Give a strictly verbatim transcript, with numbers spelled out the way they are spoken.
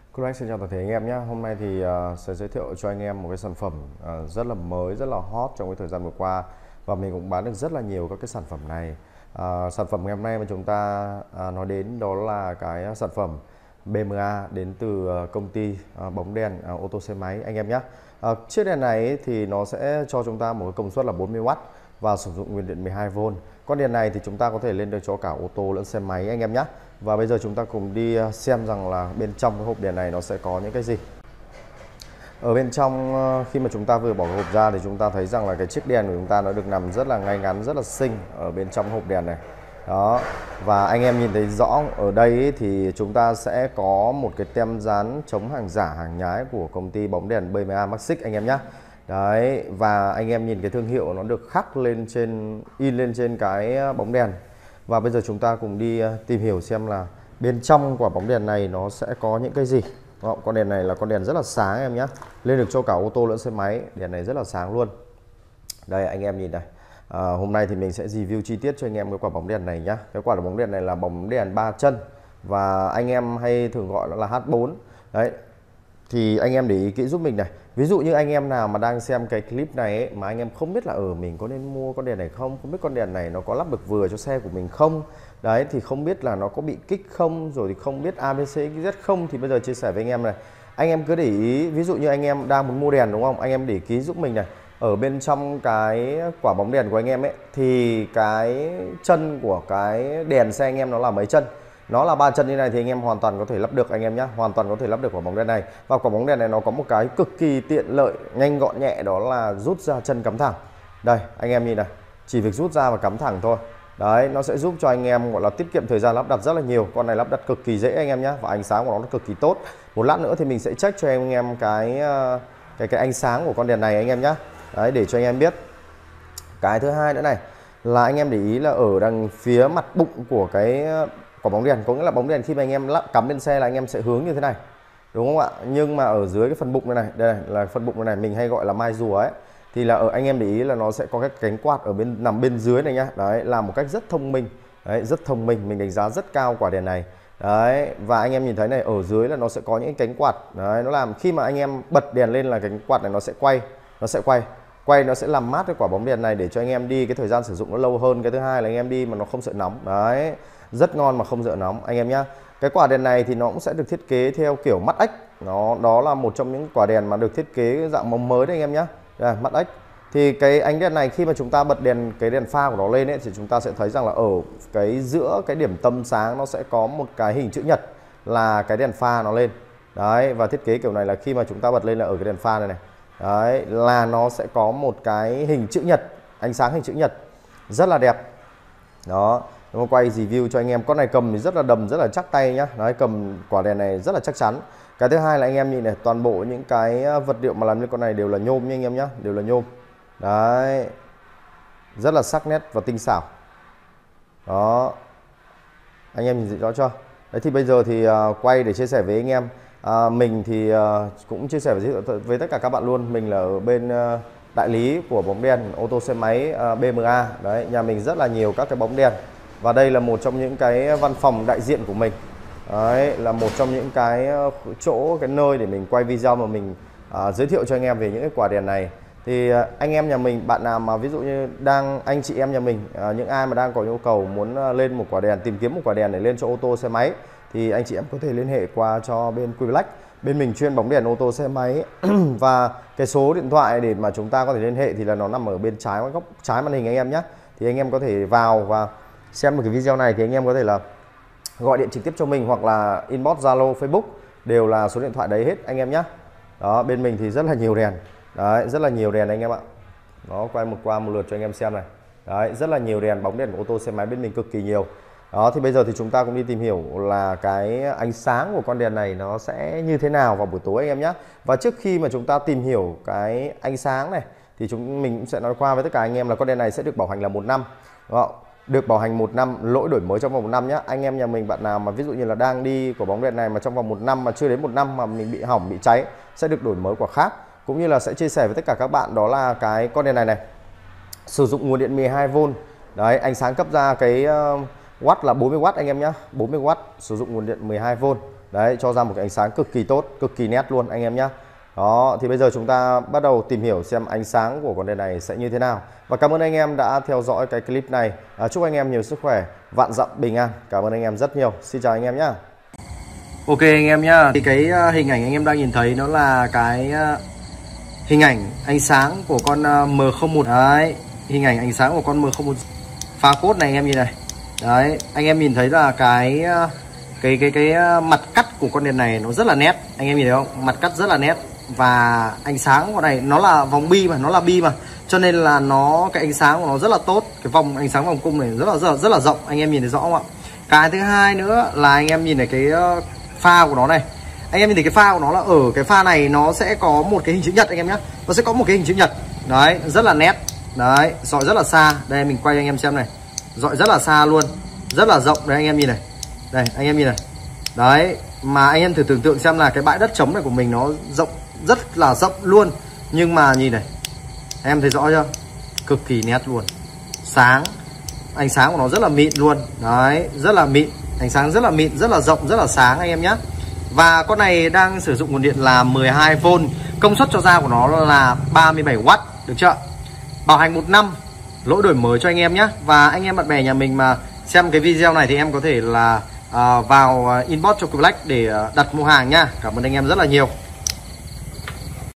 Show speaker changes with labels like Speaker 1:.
Speaker 1: Correct, xin chào toàn thể anh em nhé. Hôm nay thì uh, sẽ giới thiệu cho anh em một cái sản phẩm uh, rất là mới, rất là hot trong cái thời gian vừa qua, và mình cũng bán được rất là nhiều các cái sản phẩm này. Uh, sản phẩm ngày hôm nay mà chúng ta uh, nói đến đó là cái sản phẩm bê em a đến từ uh, công ty uh, bóng đèn uh, ô tô xe máy anh em nhé. Uh, chiếc đèn này ấy, thì nó sẽ cho chúng ta một cái công suất là bốn mươi oát và sử dụng nguồn điện mười hai vôn. Con đèn này thì chúng ta có thể lên được cho cả ô tô lẫn xe máy anh em nhé. Và bây giờ chúng ta cùng đi xem rằng là bên trong cái hộp đèn này nó sẽ có những cái gì. Ở bên trong khi mà chúng ta vừa bỏ cái hộp ra thì chúng ta thấy rằng là cái chiếc đèn của chúng ta nó được nằm rất là ngay ngắn, rất là xinh ở bên trong hộp đèn này. Đó. Và anh em nhìn thấy rõ ở đây thì chúng ta sẽ có một cái tem dán chống hàng giả hàng nhái của công ty bóng đèn bê em a Maxic anh em nhé. Đấy, và anh em nhìn cái thương hiệu nó được khắc lên trên, in lên trên cái bóng đèn. Và bây giờ chúng ta cùng đi tìm hiểu xem là bên trong quả bóng đèn này nó sẽ có những cái gì. Đó, con đèn này là con đèn rất là sáng em nhé, lên được cho cả ô tô lẫn xe máy. Đèn này rất là sáng luôn. Đây anh em nhìn này. À, hôm nay thì mình sẽ review chi tiết cho anh em cái quả bóng đèn này nhá. Cái quả bóng đèn này là bóng đèn ba chân và anh em hay thường gọi nó là H bốn. Đấy. Thì anh em để ý kỹ giúp mình này. Ví dụ như anh em nào mà đang xem cái clip này ấy, mà anh em không biết là ở mình có nên mua con đèn này không, không biết con đèn này nó có lắp được vừa cho xe của mình không, đấy, thì không biết là nó có bị kích không, rồi thì không biết a bê xê Z không, thì bây giờ chia sẻ với anh em này. Anh em cứ để ý, ví dụ như anh em đang muốn mua đèn đúng không, anh em để ý giúp mình này. Ở bên trong cái quả bóng đèn của anh em ấy thì cái chân của cái đèn xe anh em nó là mấy chân? Nó là ba chân như này thì anh em hoàn toàn có thể lắp được anh em nhé, hoàn toàn có thể lắp được quả bóng đèn này. Và quả bóng đèn này nó có một cái cực kỳ tiện lợi, nhanh gọn nhẹ, đó là rút ra chân cắm thẳng. Đây anh em nhìn này, chỉ việc rút ra và cắm thẳng thôi. Đấy, nó sẽ giúp cho anh em gọi là tiết kiệm thời gian lắp đặt rất là nhiều. Con này lắp đặt cực kỳ dễ anh em nhé, và ánh sáng của nó cực kỳ tốt. Một lát nữa thì mình sẽ check cho anh em cái cái cái ánh sáng của con đèn này anh em nhé. Đấy, để cho anh em biết. Cái thứ hai nữa này là anh em để ý là ở đằng phía mặt bụng của cái quả bóng đèn, có nghĩa là bóng đèn khi mà anh em lắp cắm lên xe là anh em sẽ hướng như thế này, đúng không ạ? Nhưng mà ở dưới cái phần bụng này này, đây này, là phần bụng này, này mình hay gọi là mai rùa ấy, thì là ở anh em để ý là nó sẽ có cái cánh quạt ở bên nằm bên dưới này nhá. Đấy, làm một cách rất thông minh. Đấy, rất thông minh, mình đánh giá rất cao quả đèn này. Đấy, và anh em nhìn thấy này, ở dưới là nó sẽ có những cánh quạt. Đấy, nó làm khi mà anh em bật đèn lên là cánh quạt này nó sẽ quay, nó sẽ quay. Quay nó sẽ làm mát cái quả bóng đèn này để cho anh em đi cái thời gian sử dụng nó lâu hơn. Cái thứ hai là anh em đi mà nó không sợ nóng. Đấy, rất ngon mà không sợ nóng anh em nhá. Cái quả đèn này thì nó cũng sẽ được thiết kế theo kiểu mắt ếch. Nó đó là một trong những quả đèn mà được thiết kế dạng móng mới đấy anh em nhá. Đây, mắt ếch. Thì cái ánh đèn này khi mà chúng ta bật đèn, cái đèn pha của nó lên ấy, thì chúng ta sẽ thấy rằng là ở cái giữa cái điểm tâm sáng nó sẽ có một cái hình chữ nhật là cái đèn pha nó lên. Đấy, và thiết kế kiểu này là khi mà chúng ta bật lên là ở cái đèn pha này này. Đấy, là nó sẽ có một cái hình chữ nhật, ánh sáng hình chữ nhật rất là đẹp. Đó, nó quay review cho anh em. Con này cầm thì rất là đầm, rất là chắc tay nhá. Đấy, cầm quả đèn này rất là chắc chắn. Cái thứ hai là anh em nhìn này, toàn bộ những cái vật liệu mà làm nên con này đều là nhôm nha anh em nhá, đều là nhôm. Đấy, rất là sắc nét và tinh xảo. Đó, anh em nhìn rõ chưa? Đấy, thì bây giờ thì uh, quay để chia sẻ với anh em. À, mình thì uh, cũng chia sẻ với, với tất cả các bạn luôn. Mình là ở bên uh, đại lý của bóng đèn ô tô xe máy uh, bê em a. Đấy, nhà mình rất là nhiều các cái bóng đèn. Và đây là một trong những cái văn phòng đại diện của mình. Đấy, là một trong những cái chỗ, cái nơi để mình quay video mà mình uh, giới thiệu cho anh em về những cái quả đèn này. Thì uh, anh em nhà mình, bạn nào mà ví dụ như đang, anh chị em nhà mình, uh, những ai mà đang có nhu cầu muốn uh, lên một quả đèn, tìm kiếm một quả đèn để lên cho ô tô xe máy, thì anh chị em có thể liên hệ qua cho bên Quick. Bên mình chuyên bóng đèn ô tô xe máy. Và cái số điện thoại để mà chúng ta có thể liên hệ thì là nó nằm ở bên trái, góc trái màn hình anh em nhé. Thì anh em có thể vào và xem một cái video này thì anh em có thể là gọi điện trực tiếp cho mình, hoặc là inbox Zalo, Facebook, đều là số điện thoại đấy hết anh em nhé. Đó, bên mình thì rất là nhiều đèn. Đấy, rất là nhiều đèn anh em ạ. Nó quay một qua một lượt cho anh em xem này. Đấy, rất là nhiều đèn bóng đèn của ô tô xe máy bên mình cực kỳ nhiều. Đó, thì bây giờ thì chúng ta cũng đi tìm hiểu là cái ánh sáng của con đèn này nó sẽ như thế nào vào buổi tối anh em nhé. Và trước khi mà chúng ta tìm hiểu cái ánh sáng này thì chúng mình cũng sẽ nói qua với tất cả anh em là con đèn này sẽ được bảo hành là một năm. Đó, được bảo hành một năm, lỗi đổi mới trong vòng một năm nhé. Anh em nhà mình, bạn nào mà ví dụ như là đang đi của bóng đèn này mà trong vòng một năm mà chưa đến một năm mà mình bị hỏng, bị cháy, sẽ được đổi mới quả khác. Cũng như là sẽ chia sẻ với tất cả các bạn đó là cái con đèn này này sử dụng nguồn điện mười hai vôn. Đấy, ánh sáng cấp ra cái uh, watt là bốn mươi oát anh em nhé, bốn mươi oát, sử dụng nguồn điện mười hai vôn. Đấy, cho ra một cái ánh sáng cực kỳ tốt, cực kỳ nét luôn anh em nhé. Đó, thì bây giờ chúng ta bắt đầu tìm hiểu xem ánh sáng của con đèn này sẽ như thế nào. Và cảm ơn anh em đã theo dõi cái clip này. à, Chúc anh em nhiều sức khỏe, vạn dặm bình an. Cảm ơn anh em rất nhiều. Xin chào anh em nhé.
Speaker 2: Ok anh em nhá, thì cái hình ảnh anh em đang nhìn thấy nó là cái hình ảnh ánh sáng của con M không một. Đấy, hình ảnh ánh sáng của con M không một pha cốt này anh em nhìn này. Đấy, anh em nhìn thấy là cái cái cái cái mặt cắt của con đèn này nó rất là nét, anh em nhìn thấy không? Mặt cắt rất là nét và ánh sáng của này nó là vòng bi mà, nó là bi mà, cho nên là nó cái ánh sáng của nó rất là tốt. Cái vòng ánh sáng vòng cung này rất là rất là, rất là rộng, anh em nhìn thấy rõ không ạ? Cái thứ hai nữa là anh em nhìn này cái pha của nó này. Anh em nhìn thấy cái pha của nó là ở cái pha này nó sẽ có một cái hình chữ nhật anh em nhé. Nó sẽ có một cái hình chữ nhật. Đấy, rất là nét. Đấy, dọi rất là xa. Đây mình quay cho anh em xem này. Dọi rất là xa luôn. Rất là rộng. Đây anh em nhìn này. Đây, anh em nhìn này. Đấy, mà anh em thử tưởng tượng xem là cái bãi đất trống này của mình nó rộng, rất là rộng luôn. Nhưng mà nhìn này. Anh em thấy rõ chưa? Cực kỳ nét luôn. Sáng. Ánh sáng của nó rất là mịn luôn. Đấy, rất là mịn. Ánh sáng rất là mịn, rất là rộng, rất là sáng anh em nhé. Và con này đang sử dụng nguồn điện là mười hai vôn. Công suất cho ra của nó là ba mươi bảy oát. Được chưa? Bảo hành một năm. Lỗi đổi mới cho anh em nhé. Và anh em bạn bè nhà mình mà xem cái video này thì em có thể là uh, vào inbox cho Black để uh, đặt mua hàng nhá. Cảm ơn anh em rất là nhiều.